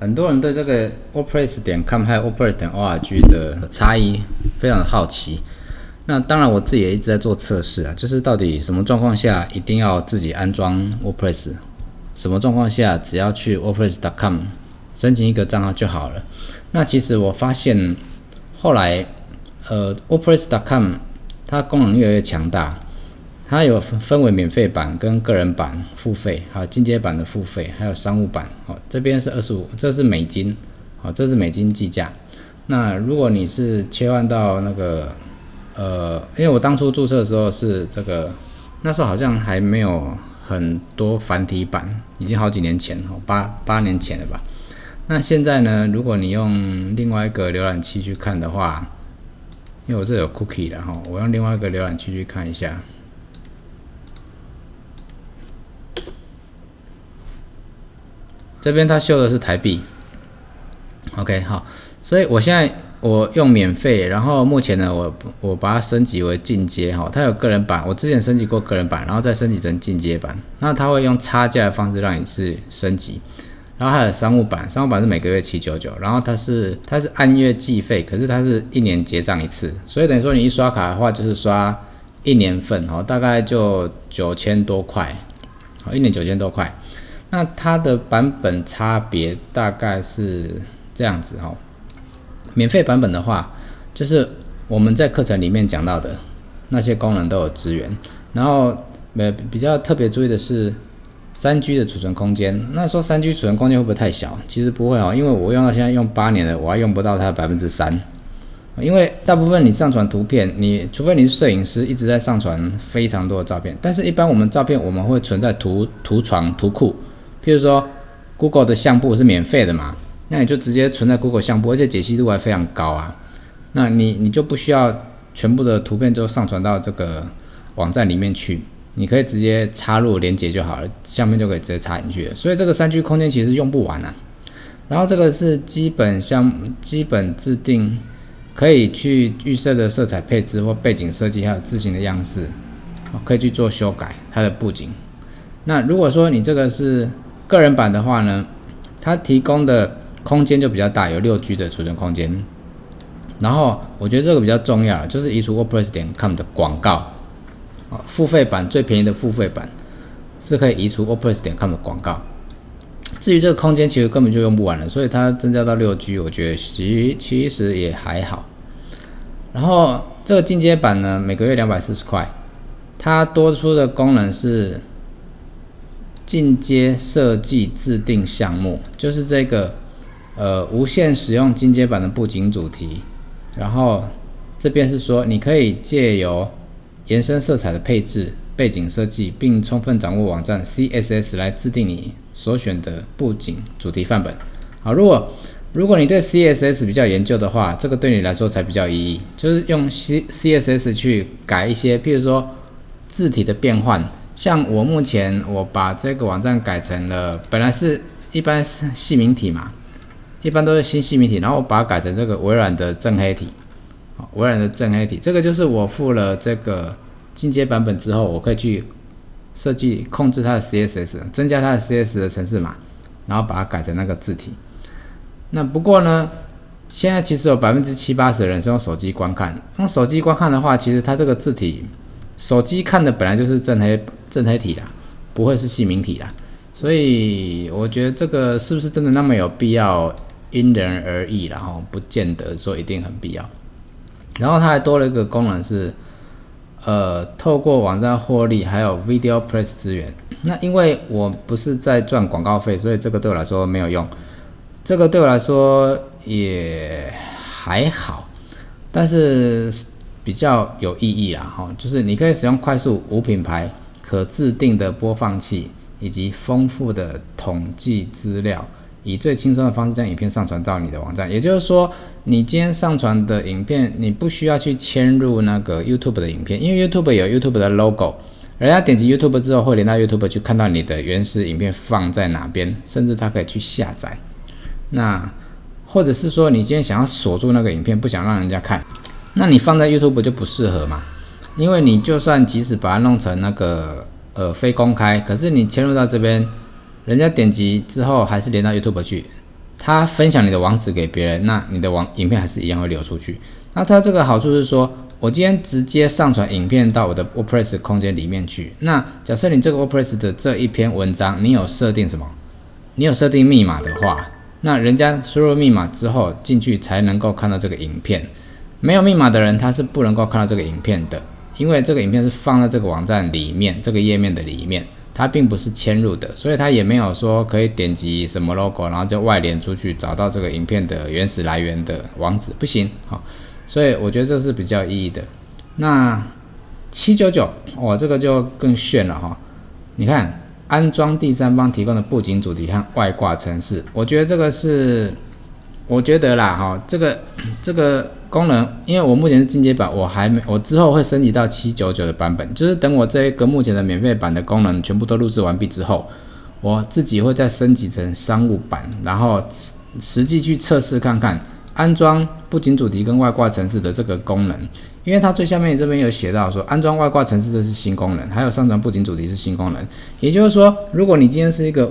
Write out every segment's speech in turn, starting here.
很多人对这个 WordPress.com 还有 WordPress.org 的差异非常的好奇。那当然，我自己也一直在做测试啊，就是到底什么状况下一定要自己安装 WordPress， 什么状况下只要去 WordPress.com 申请一个账号就好了。那其实我发现后来WordPress.com 它功能越来越强大。它有分为免费版跟个人版付费，还有进阶版的付费，还有商务版。这边是25，这是美金，这是美金计价。那如果你是切换到那个因为我当初注册的时候是这个，那时候好像还没有很多繁体版，已经好几年前，8年前了吧。那现在呢，如果你用另外一个浏览器去看的话，因为我这有 cookie 了我用另外一个浏览器去看一下。这边它秀的是台币 ，OK 好，所以我现在我用免费，然后目前呢我把它升级为进阶它有个人版，我之前升级过个人版，然后再升级成进阶版，那它会用差价的方式让你是升级，然后还有商务版，商务版是每个月799，然后它是按月计费，可是它是1年结账一次，所以等于说你一刷卡的话就是刷1年份大概就9000多块，1年9000多块。那它的版本差别大概是这样子免费版本的话，就是我们在课程里面讲到的那些功能都有支援，然后比较特别注意的是3G 的储存空间。那说3G 储存空间会不会太小？其实不会因为我用到现在用8年了，我还用不到它的3%。因为大部分你上传图片，除非你是摄影师一直在上传非常多的照片，但是一般我们照片我们会存在图床、图库。譬如说 Google 的相簿是免费的嘛，那你就直接存在 Google 相簿，而且解析度还非常高啊。那你就不需要全部的图片都上传到这个网站里面去，你可以直接插入连结就好了，相片就可以直接插进去了。所以这个3G 空间其实用不完啊。然后这个是基本制定可以去预设的色彩配置或背景设计，还有字形的样式，可以去做修改它的布景。那如果说你这个是个人版的话呢，它提供的空间就比较大，有6G 的储存空间。然后我觉得这个比较重要，就是移除 WordPress.com 的广告。付费版最便宜的付费版是可以移除 WordPress.com 的广告。至于这个空间其实根本就用不完了，所以它增加到6G， 我觉得其实也还好。然后这个进阶版呢，每个月240块，它多出的功能是进阶设计自定项目，就是这个无限使用进阶版的布景主题。然后这边是说你可以借由延伸色彩的配置、背景设计，并充分掌握网站 CSS 来制定你所选的布景主题范本。好，如果你对 CSS 比较研究的话，这个对你来说才比较有意义，就是用 CSS 去改一些，譬如说字体的变换。像我目前我把这个网站改成了，本来是一般是细明体嘛，一般都是新细明体，然后我把它改成这个微软的正黑体。微软的正黑体，这个就是我付了这个进阶版本之后，我可以去设计控制它的 CSS， 增加它的 CSS 的程式码，然后把它改成那个字体。那不过呢，现在其实有70-80%的人是用手机观看。用手机观看的话，其实它这个字体，手机看的本来就是正黑体啦，不会是细明体啦。所以我觉得这个是不是真的那么有必要，因人而异啦，不见得说一定很必要。然后它还多了一个功能是，透过网站获利，还有 Video Press 资源。那因为我不是在赚广告费，所以这个对我来说没有用。这个对我来说也还好，但是比较有意义啦，就是你可以使用快速、无品牌、可自定的播放器，以及丰富的统计资料，以最轻松的方式将影片上传到你的网站。也就是说，你今天上传的影片，你不需要去嵌入那个 YouTube 的影片，因为 YouTube 有 YouTube 的 logo， 人家点击 YouTube 之后会连到 YouTube 去看到你的原始影片放在哪边，甚至他可以去下载。那或者是说你今天想要锁住那个影片，不想让人家看，那你放在 YouTube 就不适合嘛，因为你就算即使把它弄成那个非公开，可是你嵌入到这边，人家点击之后还是连到 YouTube 去， 他分享你的网址给别人，那你的影片还是一样会流出去。那它这个好处是说，我今天直接上传影片到我的 WordPress 空间里面去。那假设你这个 WordPress 的这一篇文章，你有设定什么？你有设定密码的话，那人家输入密码之后进去才能够看到这个影片。没有密码的人他是不能够看到这个影片的，因为这个影片是放在这个网站里面，这个页面的里面。它并不是嵌入的，所以它也没有说可以点击什么 logo， 然后就外连出去找到这个影片的原始来源的网址，不行。好，所以我觉得这是比较有意义的。那799，哇，这个就更炫了哈！你看，安装第三方提供的布景主题和外挂程式，我觉得这个是，我觉得啦哈，这个功能，因为我目前是进阶版，我之后会升级到799的版本，就是等我这个目前的免费版的功能全部都录制完毕之后，我自己会再升级成商务版，然后实际去测试看看安装布景主题跟外挂程式的这个功能，因为它最下面这边有写到说安装外挂程式这是新功能，还有上传布景主题是新功能，也就是说，如果你今天是一个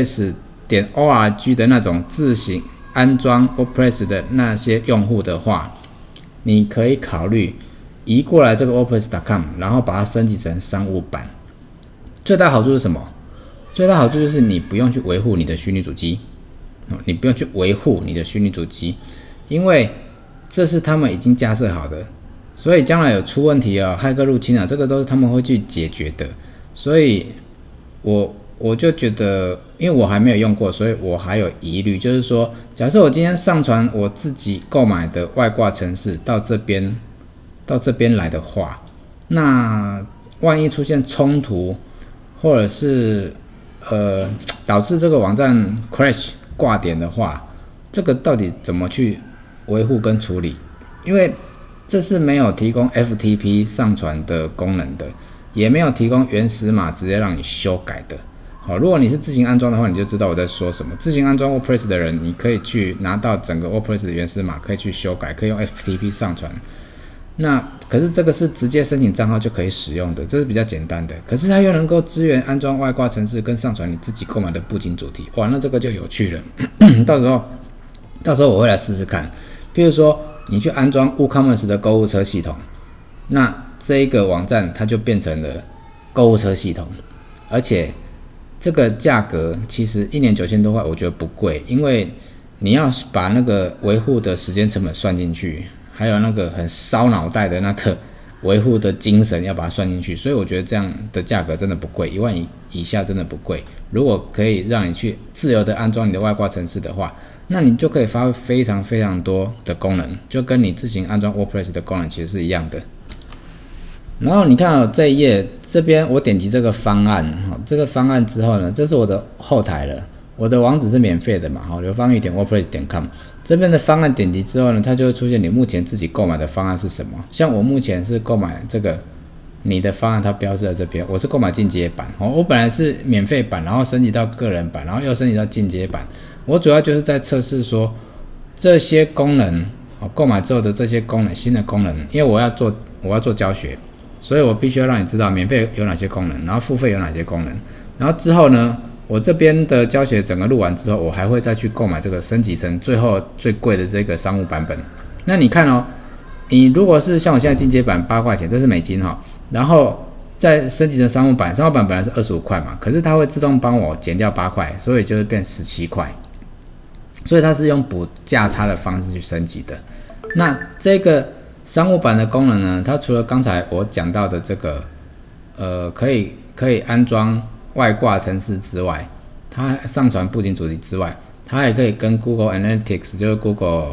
WordPress.org 的那种自行安装 WordPress 的那些用户的话，你可以考虑移过来这个 WordPress.com， 然后把它升级成商务版。最大好处是什么？最大好处就是你不用去维护你的虚拟主机，你不用去维护你的虚拟主机，因为这是他们已经架设好的，所以将来有出问题啊、骇客入侵啊，这个都是他们会去解决的。所以我就觉得，因为我还没有用过，所以我还有疑虑，就是说，假设我今天上传我自己购买的外挂程式到这边来的话，那万一出现冲突，或者是导致这个网站 crash 挂点的话，这个到底怎么去维护跟处理？因为这是没有提供 FTP 上传的功能的，也没有提供原始码直接让你修改的。好，如果你是自行安装的话，你就知道我在说什么。自行安装 WordPress 的人，你可以去拿到整个 WordPress 的原始码，可以去修改，可以用 FTP 上传。那可是这个是直接申请账号就可以使用的，这是比较简单的。可是它又能够支援安装外挂程式跟上传你自己购买的布景主题，哇，那这个就有趣了。到时候我会来试试看。譬如说，你去安装 WooCommerce 的购物车系统，那这一个网站它就变成了购物车系统，而且这个价格其实1年9000多块，我觉得不贵，因为你要把那个维护的时间成本算进去，还有那个很烧脑袋的那个维护的精神要把它算进去，所以我觉得这样的价格真的不贵，1万以下真的不贵。如果可以让你去自由的安装你的外挂程式的话，那你就可以发挥非常非常多的功能，就跟你自行安装 WordPress 的功能其实是一样的。然后你看这一页这边，我点击这个方案，这个方案之后呢，这是我的后台了，我的网址是免费的嘛，刘芳玉.wordpress.com， 这边的方案点击之后呢，它就会出现你目前自己购买的方案是什么。像我目前是购买这个，你的方案它标示在这边，我是购买进阶版，我本来是免费版，然后升级到个人版，然后又升级到进阶版。我主要就是在测试说这些功能，购买之后的这些功能，新的功能，因为我要做教学。所以我必须要让你知道免费有哪些功能，然后付费有哪些功能，然后之后呢，我这边的教学整个录完之后，我还会再去购买这个升级成最后最贵的这个商务版本。那你看哦，你如果是像我现在进阶版8块钱，这是美金哈，然后再升级成商务版，商务版本来是25块嘛，可是它会自动帮我减掉8块，所以就是变17块，所以它是用补价差的方式去升级的。那这个商务版的功能呢，它除了刚才我讲到的这个，可以安装外挂程式之外，它上传布景主题之外，它也可以跟 Google Analytics， 就是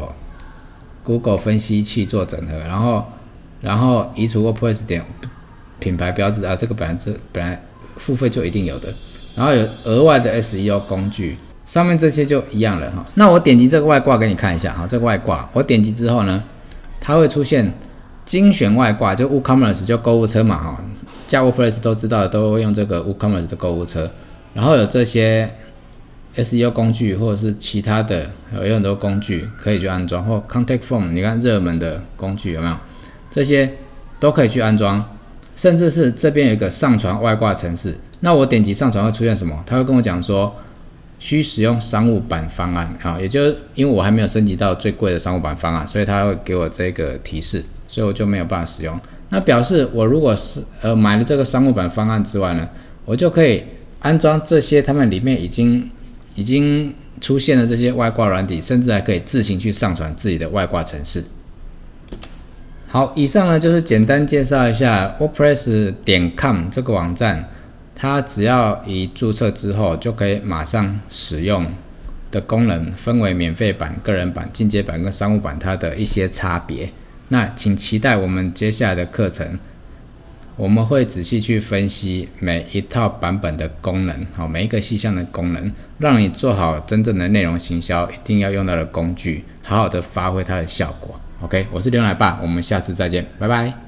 Google 分析器做整合，然后移除 WordPress 品牌标志啊，这个本来付费就一定有的，然后有额外的 SEO 工具，上面这些就一样了哈。那我点击这个外挂给你看一下哈，这个外挂我点击之后呢，它会出现精选外挂，就 WooCommerce 就购物车嘛哈，加 WordPress 都知道的，都会用这个 WooCommerce 的购物车，然后有这些 SEO 工具或者是其他的，有很多工具可以去安装，或 Contact Form， 你看热门的工具有没有？这些都可以去安装，甚至是这边有一个上传外挂程式，那我点击上传会出现什么？它会跟我讲说， 需使用商务版方案啊，也就是因为我还没有升级到最贵的商务版方案，所以他会给我这个提示，所以我就没有办法使用。那表示我如果是买了这个商务版方案之外呢，我就可以安装这些他们里面已经出现的这些外挂软体，甚至还可以自行去上传自己的外挂程式。好，以上呢就是简单介绍一下 WordPress.com 这个网站，它只要一注册之后就可以马上使用的功能，分为免费版、个人版、进阶版跟商务版，它的一些差别。那请期待我们接下来的课程，我们会仔细去分析每一套版本的功能，好，每一个细项的功能，让你做好真正的内容行销一定要用到的工具，好好的发挥它的效果。OK， 我是刘奶爸，我们下次再见，拜拜。